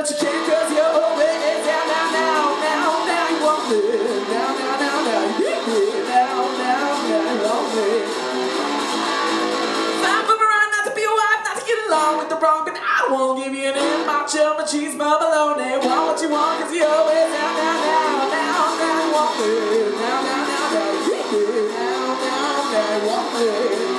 but you can't, cause you're always down, now, you want me. Now, yeah, now, you want me. I'm from around not to be a wife, not to get along with the wrong, but I won't give you an M, my chum, my cheese, my bologna. Want what you want, cause you're always down, now, you want me. Now, yeah, now, you want me.